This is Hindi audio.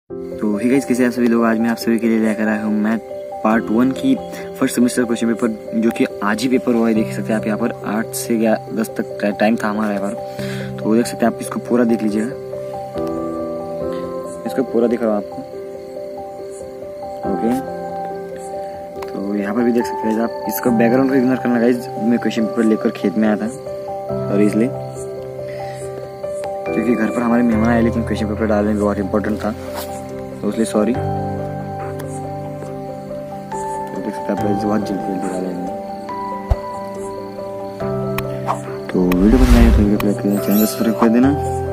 तो ही गाइस, कैसे आप सभी लोग। आज मैं आप सभी के लिए लेकर आया हूँ मैथ पार्ट 1 की फर्स्ट सेमेस्टर क्वेश्चन पेपर, जो कि आज ही पेपर हुआ है। देख सकते हैं आप यहाँ पर 8 से 10 तक टाइम था हमारा यहाँ पर। तो देख सकते हैं आप, इसको पूरा देख लीजिएगा, इसको पूरा दिखा रहा हूँ आपको। ओके, तो यहाँ पर भी देख सकते हैं आप, इसका बैकग्राउंड को इग्नोर करना गाइस। मैं क्वेश्चन पेपर लेकर खेत में आया था और इसलिए क्योंकि घर पर हमारे मेहमान आए, लेकिन क्वेश्चन पेपर डालने में बहुत इंपॉर्टेंट था, तो इसलिए सॉरी। तो देख सकते हैं आप, बहुत जल्दी डालेंगे। तो वीडियो पसंद आए तो चैनल सब्सक्राइब कर देना।